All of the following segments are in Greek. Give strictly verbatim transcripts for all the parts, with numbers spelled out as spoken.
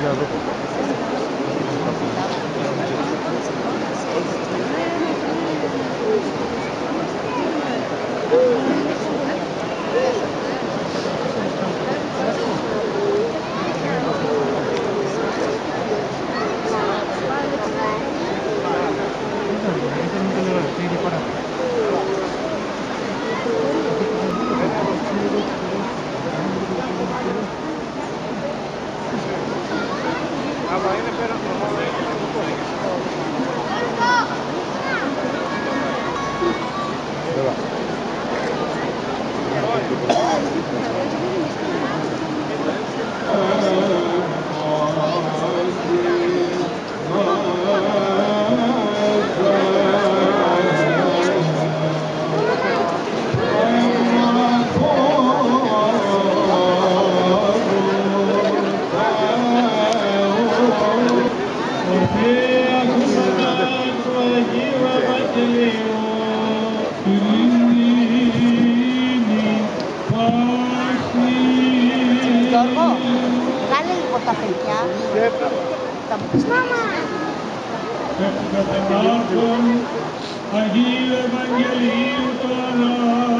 Αγίου Ευαγγελίου τώρα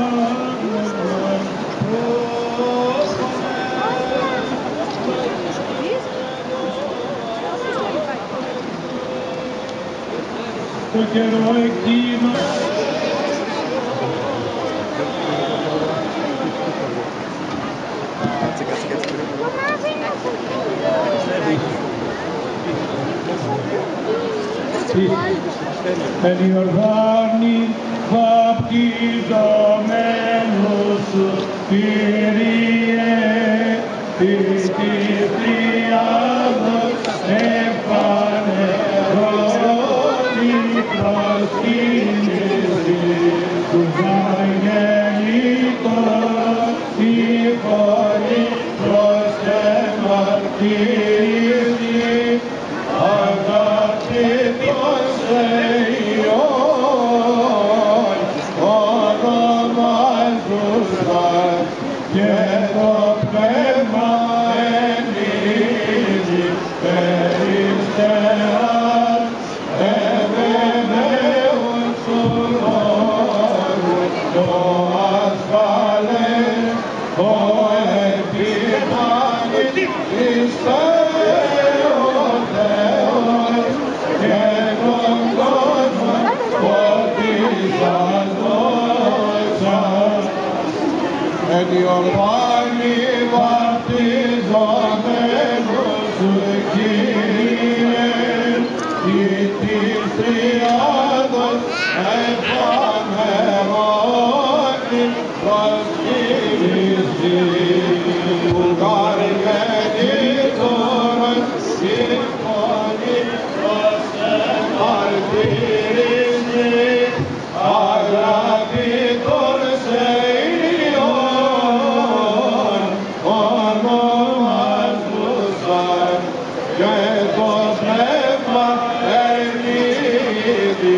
το καιρό εκείνο Κάτσε, κάτσε, κάτσε. εν Ιορδάνη βαπτιζομένος σου, Κύριε, της Τριάδος επανερώνει προσκύνηση του Αγγελικών η φωνή προς εμαρτύρηση αγαπητός Θεϊόν ονομάζουσαν και το πνεύμα ενίδη περιστεράς ευεβαίουν του λόγου το ασφαλές ο επιφάνης Χριστέ ο Θεός και τον κόσμο ότι σας δόξα. Εν Ιορδάνη βαπτιζομένος σου, Κύριε, ή της Τριάδος επανερώνει προσκύνηση που γαργενήτωρος συμφωνεί προς εμαρτύρηση αγαπητών Θεϊόν ονομάζουσαν και το πνεύμα ενίδη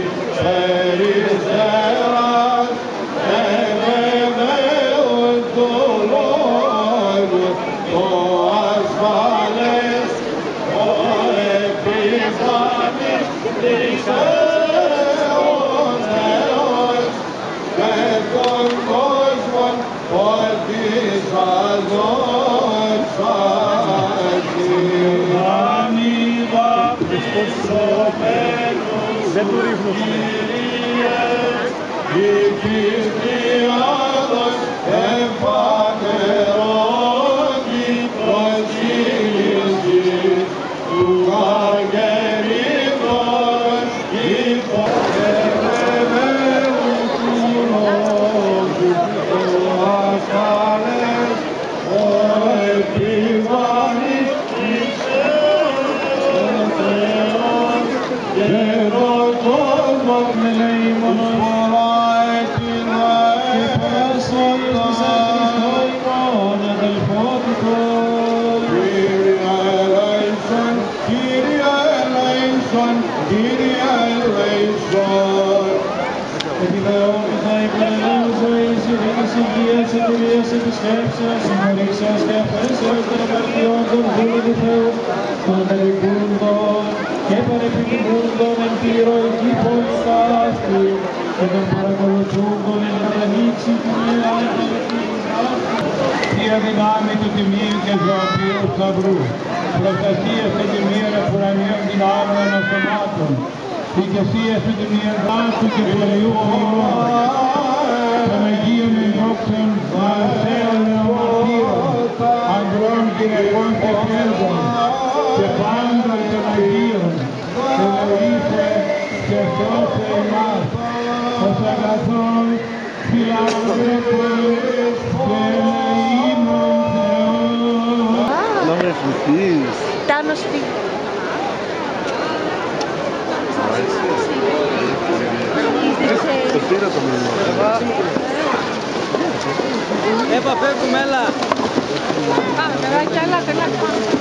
περιστεράς ευεβαίουν του λόγου το ασφαλές ο επιφάνης Χριστέ ο Θεός και τον κόσμον ότι σας δόξασι. Άνοι βαπτισομένους σου, Κύριε, η της Τριάδος επανερώνει προσκύνηση του Αγγελικών υποδευμένου του λόγου το ασφαλές ο επιφανής Χριστέ ο Θεός και τον κόσμο μελεήμον φοράει την αεπέσοντα ημών αδελφότητος. Κύριε ελέησον, Κύριε ελέησον, Κύριε ελέησον. Επιβεβαιώμεθα υπερελεύουσα εις ειρήνης υγείας, εταιρείας, επισκέψεως, συγχωρήσεως και αφέσεως των αμαρτιών των δούλων του Θεού, των περιπούντων και παρεπιτιμούντων εν τη ηρωική πόλη αυτή και των παρακολουθούντων εν κατανοίξει την Ιεράρχη. Θεία δυνάμει του Τιμίου και Ζωοποιού Σταυρού, προστασία σε τιμίων επουρανίων δυνάμεων αυτομάτων, δικαιοσία σε τιμίων δάσου και του Αγίου Ομιλών, των Αγίων ενδόξεων, Μαρσέων νεομαρτύρων, ανδρών, γυναικών και πέδων, και πάντων των Αγίων, ελεήσε και σώσε εμάς, ως αγαθόν φιλανθρωπών και ελεήμων Θεών. Να με ευχηθείς. Τάνο σπίτι. Το πήρα το μήνυμα. Εύα, φεύγουμε, έλα. Πάμε, παιδάκια, έλα, έλα.